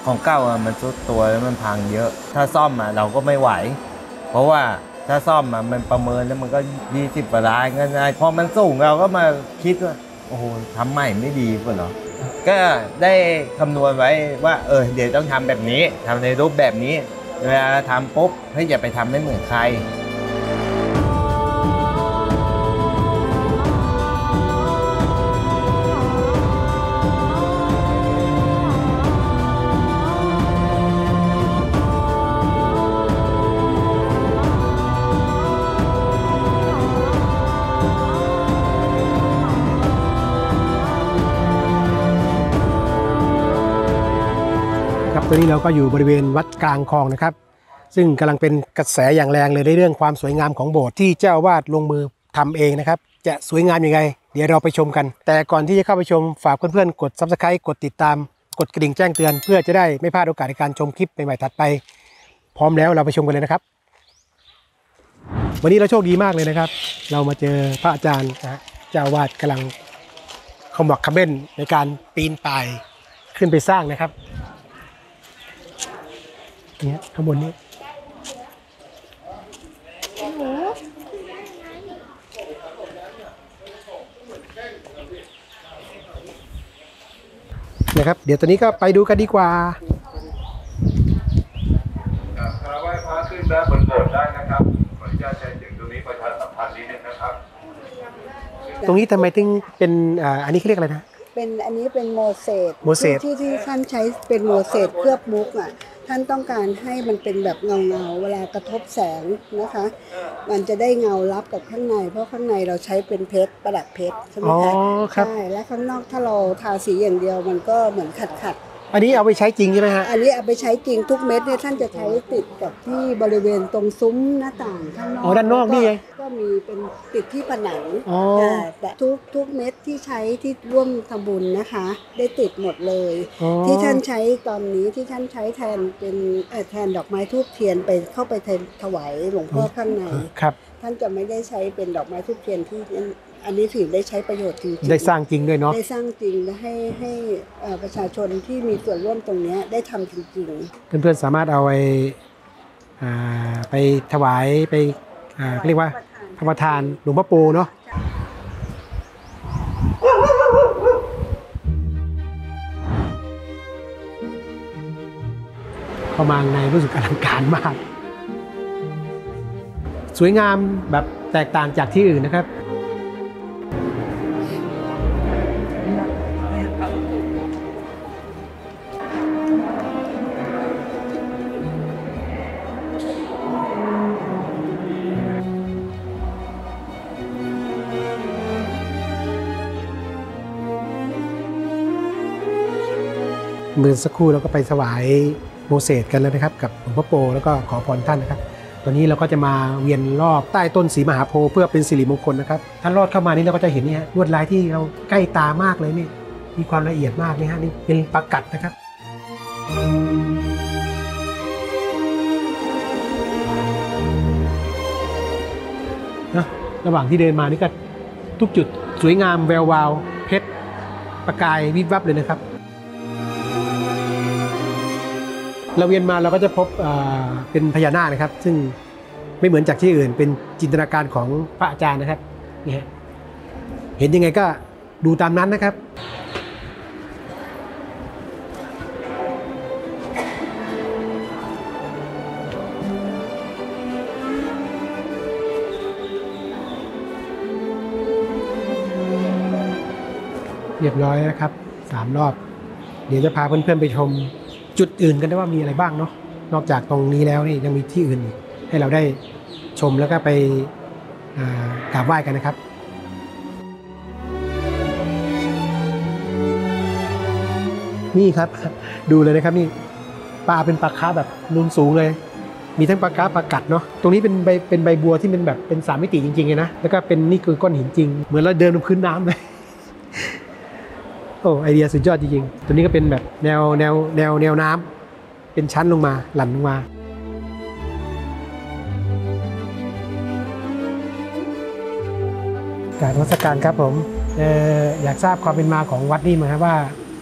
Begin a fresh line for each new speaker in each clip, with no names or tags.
ของเก่ามันทรุดตัวแล้วมันพังเยอะถ้าซ่อมเราก็ไม่ไหวเพราะว่าถ้าซ่อมมันประเมินแล้วมันก็20 กว่าล้านก็ได้พอมันสูงเราก็มาคิดว่าโอ้โหทำใหม่ไม่ดีป่ะเนาะก็ได้คำนวณไว้ว่าเดี๋ยวต้องทำแบบนี้ทำในรูปแบบนี้เวลาทำปุ๊บอย่าไปทำไม่เหมือนใคร
ตอนนี้เราก็อยู่บริเวณวัดกลางคลองนะครับซึ่งกำลังเป็นกระแสอย่างแรงเลยในเรื่องความสวยงามของโบสถ์ที่เจ้าวาดลงมือทำเองนะครับจะสวยงามยังไงเดี๋ยวเราไปชมกันแต่ก่อนที่จะเข้าไปชมฝากเพื่อนๆกด Subscribe กดติดตามกดกระดิ่งแจ้งเตือนเพื่อจะได้ไม่พลาดโอกาสในการชมคลิปใหม่ๆถัดไปพร้อมแล้วเราไปชมกันเลยนะครับวันนี้เราโชคดีมากเลยนะครับเรามาเจอพระอาจารย์เจ้าวาดกำลังขมักเขม้นในการปีนป่ายขึ้นไปสร้างนะครับเนี่ยข้างบนนี้นะครับเดี๋ยวตอนนี้ก็ไปดูกันดีกว่า
คารวะพระขึ้นด้านบนโบสถ์ได้นะครับขออนุญาตใช้ถึงตรงนี้ประชาสัมพันธ์นิดนึงนะครับ
ตรงนี้ทำไมถึงเป็นอันนี้เขาเรียกอะไรนะ
เป็นอันนี้เป็นโมเสสที่ท่านใช้เป็นโมเสสเคลือบมุกท่านต้องการให้มันเป็นแบบเงาเวลากระทบแสงนะคะมันจะได้เงารับกับข้างในเพราะข้างในเราใช้เป็นเพชรประดับเพชรใช่ไหมคะใช่และข้างนอกถ้าเราทาสีอย่างเดียวมันก็เหมือนขัด
อันนี้เอาไปใช้จริงใช่ไหมฮะ
อันนี้เอาไปใช้จริงทุกเม็ดเนี่ยท่านจะใช้ติดกับที่บริเวณตรงซุ้มหน้าต่างข้างนอก
ด้านนอกนี่ไง
ก็มีเป็นติดที่ผนังแต่ทุกเม็ดที่ใช้ที่ร่วมทำบุญนะคะได้ติดหมดเลยที่ท่านใช้ตอนนี้ที่ท่านใช้แทนเป็นแทนดอกไม้ธูปเทียนไปเข้าไปถวายหลวงพ่อข้างในท่านจะไม่ได้ใช้เป็นดอกไม้ธูปเทียนที่อันนี้ถือได้ใช้ประโยชน์จริงๆ
ได้สร้างจริงด้วยเนาะ
ได้สร้างจริงและให้ประชาชนที่มีส่วนร่วมตรงนี้ได้ทำจริง
ๆเพื่อนๆสามารถเอาไปถวายไปเรียกว่าธรรมทานหลวงพ่อปูเนาะเข้ามาในรู้สึกอลังการมากสวยงามแบบแตกต่างจากที่อื่นนะครับเมื่อสักครู่เราก็ไปถวายโมเสสกันแล้วนะครับกับหลวงพ่อโปแล้วก็ขอพรท่านนะครับตอนนี้เราก็จะมาเวียนรอบใต้ต้นศรีมหาโพธิ์เพื่อเป็นสิริมงคลนะครับท่านลอดเข้ามานี่เราก็จะเห็นนี่ฮะลวดลายที่เราใกล้ตามากเลยนี่มีความละเอียดมากนี่ฮะนี่เป็นประกัดนะครับนะระหว่างที่เดินมานี่ก็ทุกจุดสวยงามแวววาวเพชรประกายวิบวับเลยนะครับเราเวียนมาเราก็จะพบเป็นพญานาคนะครับซึ่งไม่เหมือนจากที่อื่นเป็นจินตนาการของพระอาจารย์นะครับนี่ฮะเห็นยังไงก็ดูตามนั้นนะครับเรียบร้อยนะครับ3 รอบเดี๋ยวจะพาเพื่อนๆไปชมจุดอื่นกันได้ว่ามีอะไรบ้างเนาะนอกจากตรงนี้แล้วนี่ยังมีที่อื่นอีกให้เราได้ชมแล้วก็ไปกราบไหว้กันนะครับนี่ครับดูเลยนะครับนี่ปลาเป็นปลาคาร์ฟแบบนูนสูงเลยมีทั้งปลาคาร์ฟปลากัดเนาะตรงนี้เป็นใบบัวที่เป็นแบบเป็น3 มิติจริงๆเลยนะแล้วก็เป็นนี่คือก้อนหินจริงเหมือนเราเดินบนพื้นน้ำเลยโอ้ไอเดียสุดยอดจริงๆตัวนี้ก็เป็นแบบแนวน้ำเป็นชั้นลงมาหลั่นลงมากราบนมัสการครับผมอยากทราบความเป็นมาของวัดนี่มั้ยครับว่าท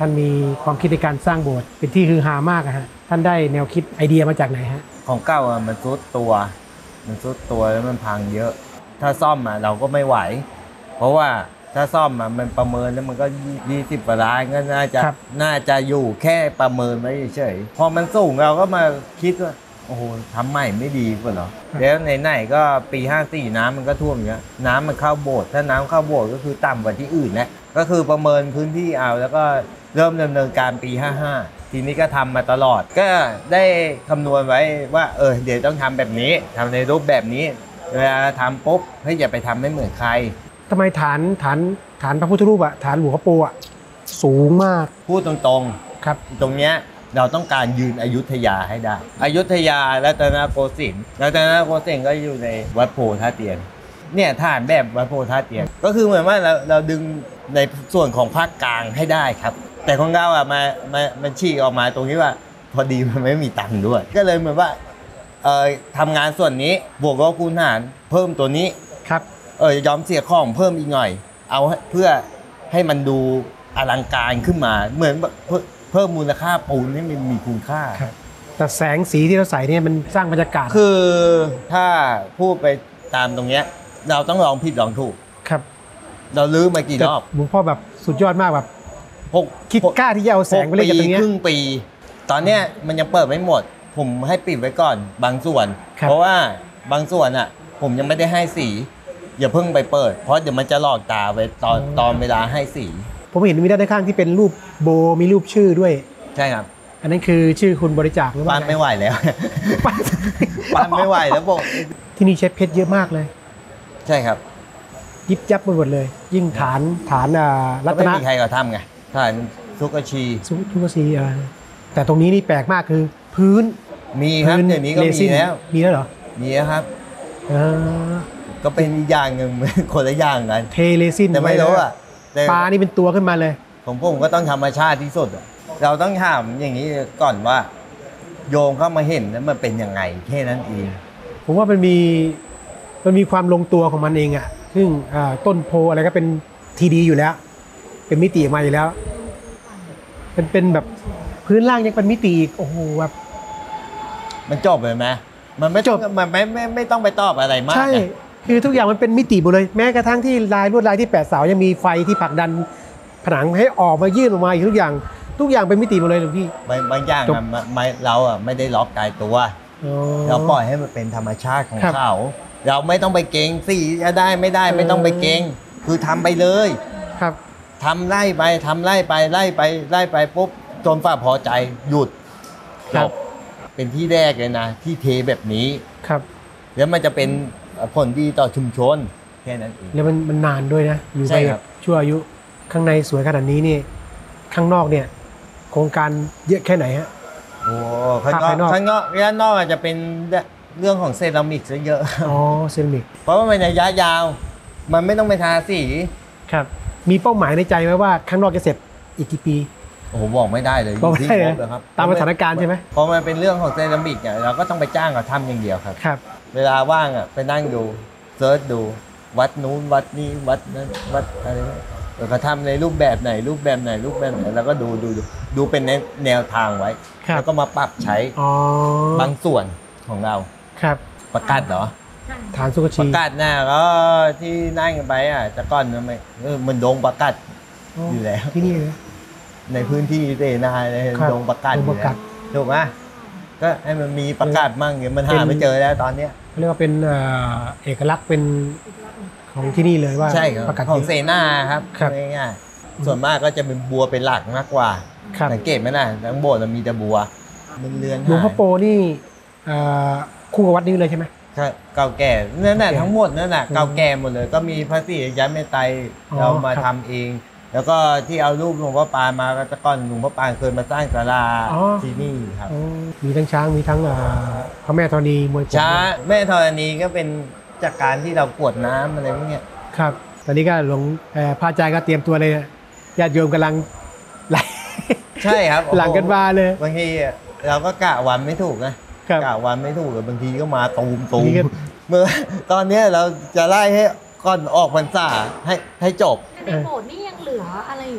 ท่านมีความคิดในการสร้างโบสถ์เป็นที่ฮือฮามากฮะท่านได้แนวคิดไอเดียมาจากไหนฮะ
ของเก่ามันทรุดตัวแล้วมันพังเยอะ ถ้าซ่อมเราก็ไม่ไหว เพราะว่าถ้าซ่อมมันประเมินแล้วมันก็20 กว่าล้านก็น่าจะอยู่แค่ประเมินไว้เฉยพอมันสูงเราก็มาคิดว่าโอ้โหทำใหม่ไม่ดีกว่าเหรอแล้วไหนๆก็ปี54น้ำมันก็ท่วมอย่างเงี้ยน้ำมันเข้าโบสถ์ถ้าน้ำเข้าโบสถ์ก็คือต่ำกว่าที่อื่นนะก็คือประเมินพื้นที่เอาแล้วก็เริ่มดำเนินการปี55ทีนี้ก็ทำมาตลอดก็ได้คำนวณไว้ว่าเดี๋ยวต้องทำแบบนี้ทำในรูปแบบนี้เวลาทำปุ๊บอย่าไปทำไม่เหมือนใคร
ทำไมฐานพระพุทธรูปฐานหลวงพ่อปู่สูงมาก
พูดตรงๆครับตรงเนี้ยเราต้องการยืนอยุธยาให้ได้อยุธยารัตนโกสินทร์ก็อยู่ในวัดโพธาเตียนเนี่ยฐานแบบวัดโพธาเตียนก็คือเหมือนว่าเราดึงในส่วนของภาคกลางให้ได้ครับแต่ของเรามันชี้ออกมาตรงนี้ว่าพอดีมันไม่มีตังค์ด้วยก็เลยเหมือนว่าทำงานส่วนนี้บวกลบคูณหารเพิ่มตัวนี้
ครับ
ยอมเสียของเพิ่มอีกหน่อยเอาเพื่อให้มันดูอลังการขึ้นมาเหมือนเพิ่มมูลค่าปูนให้มันมีคุณค่า
แต่แสงสีที่เราใส่เนี่ยมันสร้างบรรยากาศ
คือถ้าพูดไปตามตรงเนี้ยเราต้องลองผิดลองถูก
ครับ
เราลื้อมากี่รอบ
หลวงพ่อแบบสุดยอดมากแบบคิดกล้าที่จะเอาแสงไปเล่นกับตรงนี้
ครึ่งปีตอนเนี้ยมันยังเปิดไม่หมดผมให้ปิดไว้ก่อนบางส่วนเพราะว่าบางส่วนผมยังไม่ได้ให้สีอย่าเพิ่งไปเปิดเพราะเดี๋ยวมันจะหลอกตาไปตอนเวลาให้สี
ผมเห็นมีด้านข้างที่เป็นรูปโบมีรูปชื่อด้วย
ใช่ครับ
อันนั้นคือชื่อคุณบริจาคหรือว่า
ปั้นไม่ไหวแล้วปั้นไม่ไหวแล้วบอก
ที่นี่ใช้เพชรเยอะมากเลย
ใช่ครับ
ยิบยับไปหมดเลยยิ่งฐานรัตนะ
ไม่มีใครเขาทำไงฐานทุกชี
แต่ตรงนี้นี่แปลกมากคือพื้น
มีครับเดี๋ยวนี้ก็มี
แล้วเหรอ
มีแล้วครับก็เป็นอย่างหนึ่งคนละอย่างกัน
เทเลซิน
แต่ไม่รู้
ปลานี่เป็นตัวขึ้นมาเลย
ผมก็ต้องธรรมชาติที่สุดเราต้องถามอย่างนี้ก่อนว่าโยมเข้ามาเห็นแล้วมันเป็นยังไงแค่นั้นเอง
ผมว่ามันมีความลงตัวของมันเองซึ่งต้นโพอะไรก็เป็นทีดีอยู่แล้วเป็นมิติมาอยู่แล้วเป็นแบบพื้นล่างยังเป็นมิติอีกโอ้โหแบบ
มันจบเลยไหมมันไม่จบมันไม่ต้องไปตอบอะไรมาก
ใช่คือทุกอย่างมันเป็นมิติหมดเลยแม้กระทั่งที่ลวดลายที่8 เสายังมีไฟที่ผลักดันผนังให้ออกมายื่นออกมาอีกทุกอย่างเป็นมิติหมดเลยหลวงพี่
บางอย่างเราไม่ได้ล็อกกายตัวเราปล่อยให้มันเป็นธรรมชาติของเขาเราไม่ต้องไปเก่งสีจะได้ไม่ได้ไม่ต้องไปเก่งคือทำไปเลย
ครับ
ทำไล่ไปปุ๊บจนฝ่าพอใจหยุดจบเป็นที่แรกเลยนะที่เทแบบนี้
ครับ
แล้วมันจะเป็นผลดีต่อชุมชนแค่นั้นเอง
แล้วมันนานด้วยนะอยู่ไปชั่วอายุข้างในสวยขนาดนี้นี่ข้างนอกเนี่ยโครงการเยอะแค่ไหนฮะ
โอ้ข้างนอกอาจจะเป็นเรื่องของเซรามิกซะเยอะ
เซรามิก
เพราะว่ามันระยะยาวมันไม่ต้องไปทาสี
ครับมีเป้าหมายในใจไหมว่าข้างนอกจะเสร็จอีกกี่ปี
โอ้โหบอกไม่ได้เลย
บอกไม่ได้เลยครับตามสถานการณ์ใช่ไหม
เพราะมันเป็นเรื่องของเซรามิกเนี่ยเราก็ต้องไปจ้างเขาทำอย่างเดียวครับเวลาว่างไปนั่งดูเซิร์ชดูวัดนู้นวัดนี้วัดนั้นวัดอะไรเขาทำในรูปแบบไหนแล้วก็ดูเป็นแนวทางไว้แล้วก็มาปรับใช้บางส่วนของเรา
ครับ
ประกาศเหรอ
ฐานสุขชี
ประกาศหน้าก็ที่นั่งกันไปแต่ก่อนมันดงประกาศอยู่แล้ว
ที่นี่
ในพื้นที่เตนาในดงประกาศอยู่แล้วถูกไหมก็ให้มันมีประกาศมั่งเนี่ยมันหาไม่เจอแล้วตอนเนี้ย
เรียกว่าเป็นเอกลักษณ์เป็นของที่นี่เลยว่า
ใช่ประกาศของเซนาครับง่ายๆส่วนมากก็จะเป็นบัวเป็นหลักมากกว่าสังเกตไหมนะทั้งโบสถ์มันมีแต่บัวมันเรือน
หลวงพ่อโปนี่คู่กับวัดนี้เลยใช่ไหม
เก่าแก่นั่นแหละทั้งหมดนั่นแหละเก่าแก่หมดเลยก็มีพระศรีอริยเมตไตรเรามาทำเองแล้วก็ที่เอารูปหลวงพ่อปานมาแต่ก่อนหลวงพ่อปานเคยมาสร้างศาลาที่นี่ครับ
มีทั้งช้างมีทั้งพระแม่ธรณีมวย
ช้างแม่ธรณีก็เป็นจากการที่เรากวดน้ำอะไรพวกนี้
ครับตอนนี้ก็หลวงพระอาจารย์ก็เตรียมตัวเลยญาติโยมกำลังไหล
ใช่ครับ
หลังกันมาเลย
บางทีเราก็กะวันไม่ถูกนะกะวันไม่ถูกบางทีก็มาตูมเมื่อตอนนี้เราจะไล่ให้ก่อนออกพรรษาให้จบ
ในโบสถ์นี่ยังเหลืออะไรอยู่นะคะ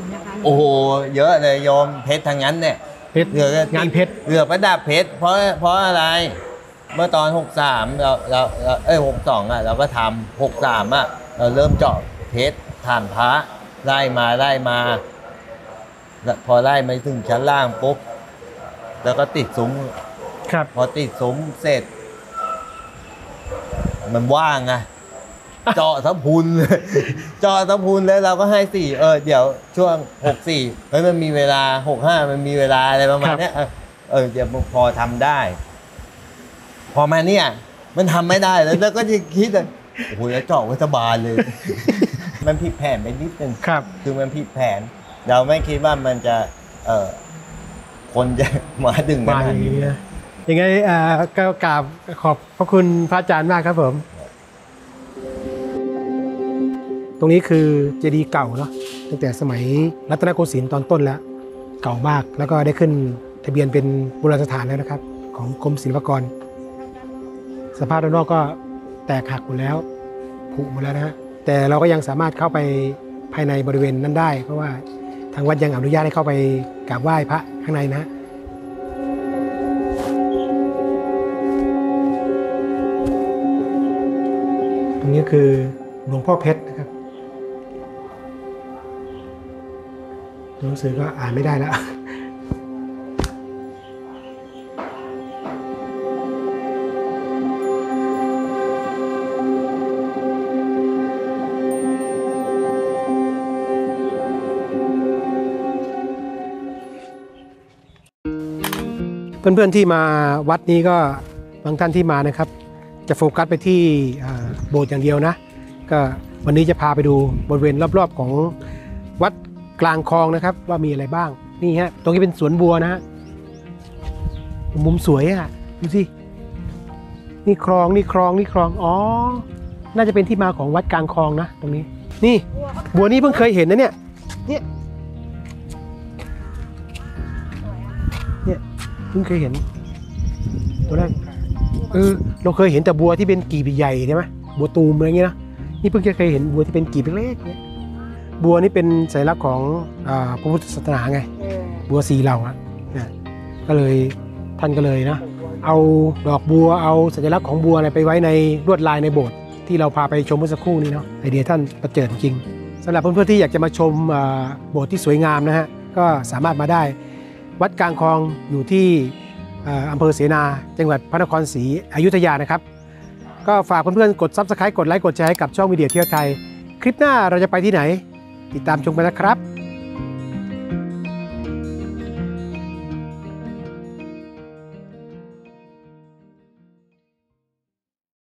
โอ้โหเยอะเลยโยมเพชรทางนั้นเนี่ย
เพชร
เหลือง
านเพชร
เหลือประดับเพชรเพราะอะไร เมื่อตอน 63เรา62อ่ะเราก็ทำ63อ่ะเราเริ่มเจาะเพชรฐานพระไล่มาแล้วพอไล่มาถึงชั้นล่างปุ๊บแล้วก็ติดซุ้ม
ครับ
พอติดซุ้มเสร็จ มันว่างอะเจาะทับพุนเลย เจาะทับพุนแล้วเราก็ให้4เดี๋ยวช่วง64มันมีเวลา65มันมีเวลาอะไรประมาณเนี้ยเดี๋ยวพอทำได้ พอมาเนี่ยมันทำไม่ได้แล้วก็จะคิดเลยโอ้โหแล้วเจาะไว้สบายเลย มันผิดแผนไปนิดนึง
ครับ
คือมันผิดแผน เราไม่คิดว่ามันจะคนจะมาดึงข
มา
นา
อ
ด
ย่าง
นี้
นี้นะยังไงก็กราบขอบพระคุณพระอาจารย์มากครับผม ตรงนี้คือเจดีย์เก่าเนาะตั้งแต่สมัยรัตนโกสินทร์ตอนต้นแล้ว เก่ามากแล้วก็ได้ขึ้นทะเบียนเป็นโบราณสถานแล้วนะครับ ของกรมศิลปากร สภาพด้านนอกก็แตกหักหมดแล้วผุหมดแล้วนะฮะแต่เราก็ยังสามารถเข้าไปภายในบริเวณนั้นได้ เพราะว่าทางวัดยังอนุญาตให้เข้าไปกราบไหว้พระข้างในนะฮะตรงนี้คือหลวงพ่อเพชรนะครับตัวหนังสือก็อ่านไม่ได้แล้ว เพื่อนๆที่มาวัดนี้ก็บางท่านที่มานะครับ จะโฟกัสไปที่โบสถ์อย่างเดียวนะ ก็วันนี้จะพาไปดูบริเวณรอบๆของวัดกลางคลองนะครับ ว่ามีอะไรบ้างนี่ฮะตรงนี้เป็นสวนบัวนะฮะมุมสวยอ่ะดูสินี่คลองอ๋อน่าจะเป็นที่มาของวัดกลางคลองนะตรงนี้นี่บัวนี่เพิ่งเคยเห็นนะเนี่ยเพิ่งเคยเห็นตัวแรกเราเคยเห็นแต่บัวที่เป็นกีบใหญ่ใช่ไหมบัวตูมอะไรอย่างเงี้ยนะนี่เพิ่งจะเคยเห็นบัวที่เป็นกีบเล็กๆเนี่ยบัวนี่เป็นสัญลักษณ์ของพระพุทธศาสนาไงบัวสีเหล่าอ่ะนะก็เลยท่านก็เลยนะเอาดอกบัวเอาสัญลักษณ์ของบัวอะไรไปไว้ในลวดลายในโบสถ์ที่เราพาไปชมเมื่อสักครู่นี้เนาะไอเดียท่านประเจิดจริงสำหรับเพื่อนๆที่อยากจะมาชมโบสถ์ที่สวยงามนะฮะก็สามารถมาได้วัดกลางคลองอยู่ที่อำเภอเสนาจังหวัดพระนครศรีอยุธยานะครับก็ฝากเพื่อนๆกด Subscribe กดไลค์กดแชร์ให้กับช่องมีเดียเที่ยวไทยคลิปหน้าเราจะไปที่ไหนติดตามชมกันนะครับ